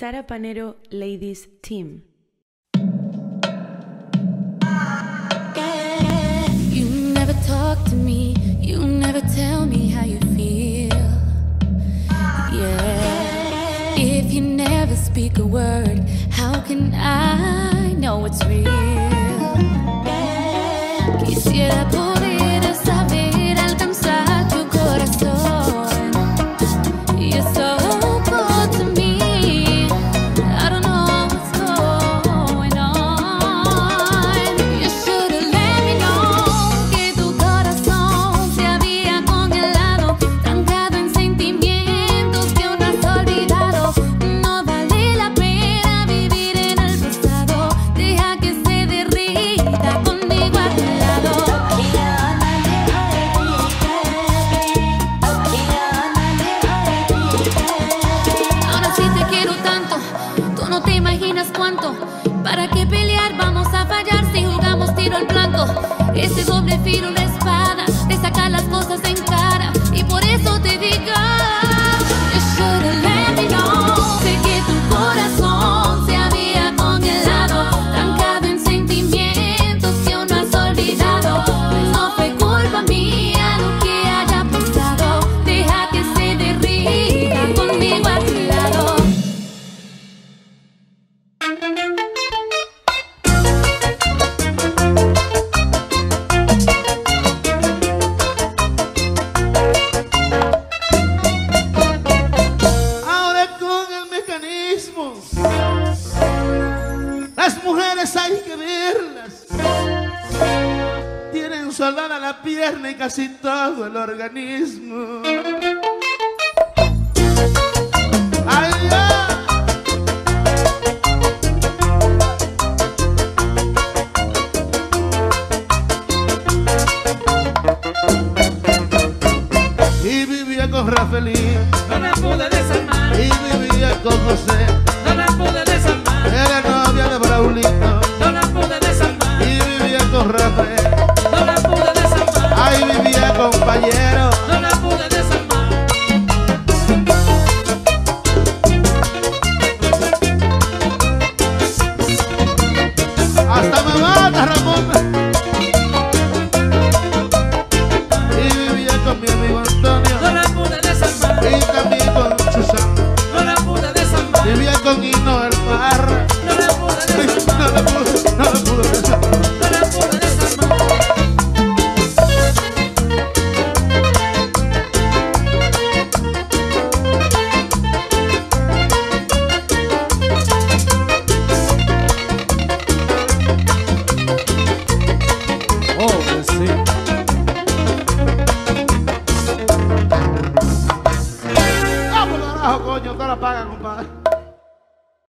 Sarapanero Ladies Team. You never talk to me, you never tell me how you feel. Yeah, if you never speak a word, how can I know it's real? Quisiera poder saber alcanzar tu corazón. You're so cold to me, I don't know what's going on. You should've let me know que tu corazón se había congelado, trancado en sentimientos que aún no has olvidado. No vale la pena vivir en el pasado, deja que se derrita conmigo a tu lado. Ahora sí te quiero tanto, tú no te imaginas cuánto. ¿Para qué pelear? Vamos a fallar si jugamos tiro al blanco. Ese doble filo, la espada, te saca las cosas en cara. Y por eso te digo, you should've let me know. Sé que tu corazón se había congelado, trancado en sentimientos que aún no has olvidado. No fue culpa mía lo que haya pasado, deja que se derrita conmigo a tu lado. Ahora con el mecanismo, las mujeres hay que verlas. Tienen soldada la pierna y casi todo el organismo. Ay, ya. Y vivía con Rafaelín, No la pude desarmar, y vivía con José, no la pude desarmar, era novia de Braulito, no la pude desarmar, y vivía con Rafael, no la pude desarmar, ahí vivía compañero. no la pude desarmar. Hasta me mata Ramón. Y vivía con mi amigo Antonio, No la pude desarmar, y también con Susana, no la pude desarmar, vivía con Hino el Parra. no la pude desarmar, No la pude desarmar. no la pude desarmar. Oh, que sí. ¡Vamos, carajo, coño! Te la pagan, compadre.